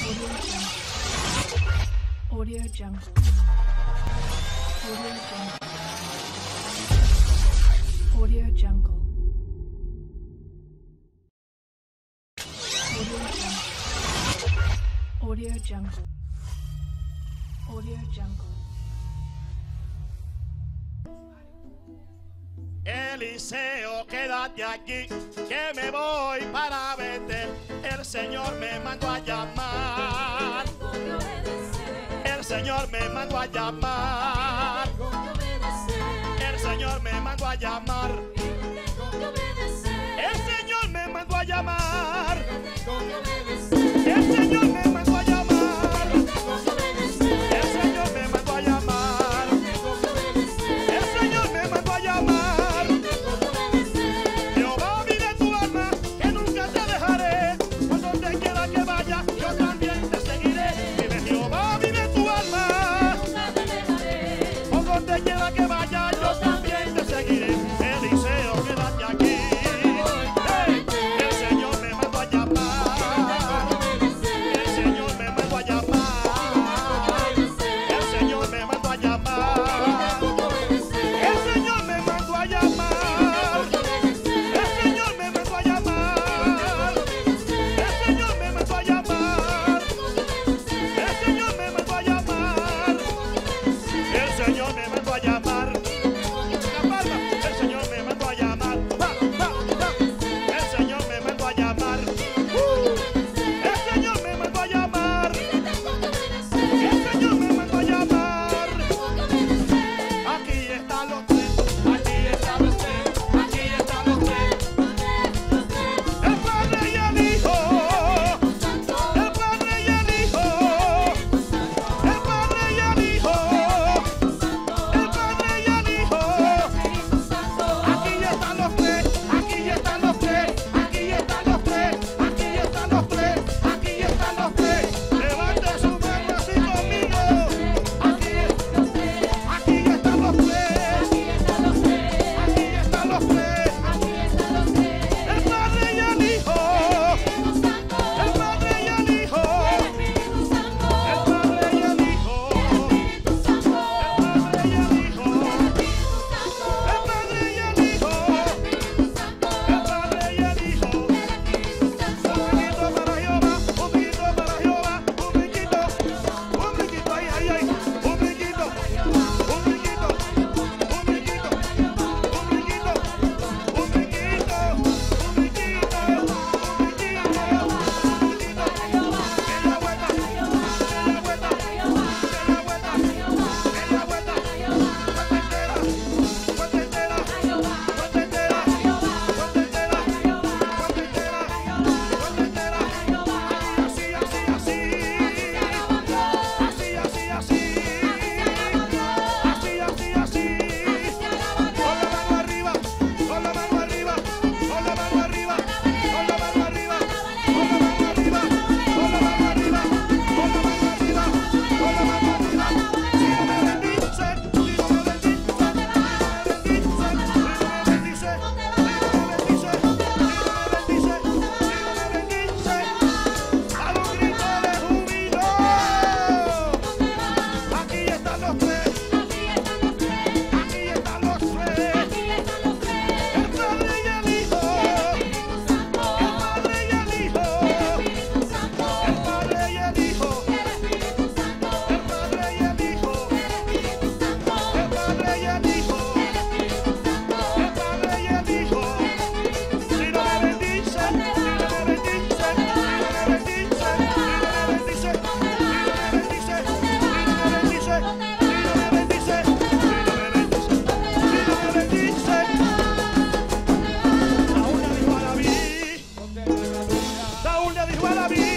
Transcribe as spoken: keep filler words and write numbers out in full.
Audio Jungle. Audio Jungle. Audio Jungle. Audio Jungle. Audio Jungle. Audio Jungle. Eliseo, quédate aquí, que me voy para Betel. El Señor me mandó a llamar. El Señor me mandó a llamar. El Señor me mandó a llamar. El Señor me mandó a llamar. El Señor me mandó a llamar. El Señor me mandó a llamar. El Señor me mandó a llamar. Jehová, vive tu alma, que nunca te dejaré. Por donde quiera que vaya, yo también te seguiré. Vive Jehová, vive tu alma. Por donde quiera que vaya, yo también te seguiré. Eliseo, quédate aquí. El Señor me mandó a llamar. El Señor me mandó a llamar. El Señor me mandó a llamar. El Señor me mandó a llamar. El Señor me mandó a llamar. El Señor me mandó a llamar. El Señor me mandó a llamar. El Señor me mandó a llamar. La palma. El Señor me mandó a llamar. Va, va, va. El Señor me mandó a llamar. Uh. El Señor me mandó a llamar. El Señor me mandó a llamar. Aquí están los tres. Aquí están los tres. Aquí están los tres. El Padre y el Hijo. El Padre y el Hijo. El Padre y el Hijo. El Padre y el Hijo. Aquí están los tres. Aquí están los tres. Aquí están los tres. Aquí están los tres. Aquí están los tres. Levante su mano así conmigo. Aquí, aquí están los tres. Aquí están los tres. El Padre y el Hijo. El Padre y el Hijo. El Padre y el Hijo. El Padre y el Hijo. El Padre y el Hijo. El Padre y el Hijo. Un brinquito para Jehová, un brinquito para Jehová, un brinquito, un brinquito, ay, ay, ay, un brinquito, un brinquito, un brinquito, un brinquito, un brinquito, un brinquito, un brinquito, media vuelta, media vuelta, media vuelta, media vuelta, vuelta entera, vuelta entera, vuelta entera, vuelta entera, vuelta entera, vuelta entera, así, así, así, así, así, así, así, así, así, con la mano arriba, con la mano arriba, con la mano arriba, con la mano arriba, con la mano arriba, con la mano arriba, con la mano arriba, con la mano arriba. Si no me bendice, si no me bendice, si no me bendice, si no me bendice, si no me bendice, si no me bendice, si no me bendice, a un grito de júbilo. Aquí están los tres. Aquí están los tres. El Padre y el Hijo. El Padre y el Hijo. El Padre y el Hijo. El Padre y el Hijo. El Padre y el Hijo. El Padre y el Hijo. Si no me bendice, si no me bendice, si no me bendice, si no me bendice, si no me bendice, si no me bendice, si no me bendice, si no me bendice, si no me bendice, si no me bendice. Saúl le dijo a David, Saúl le dijo a David,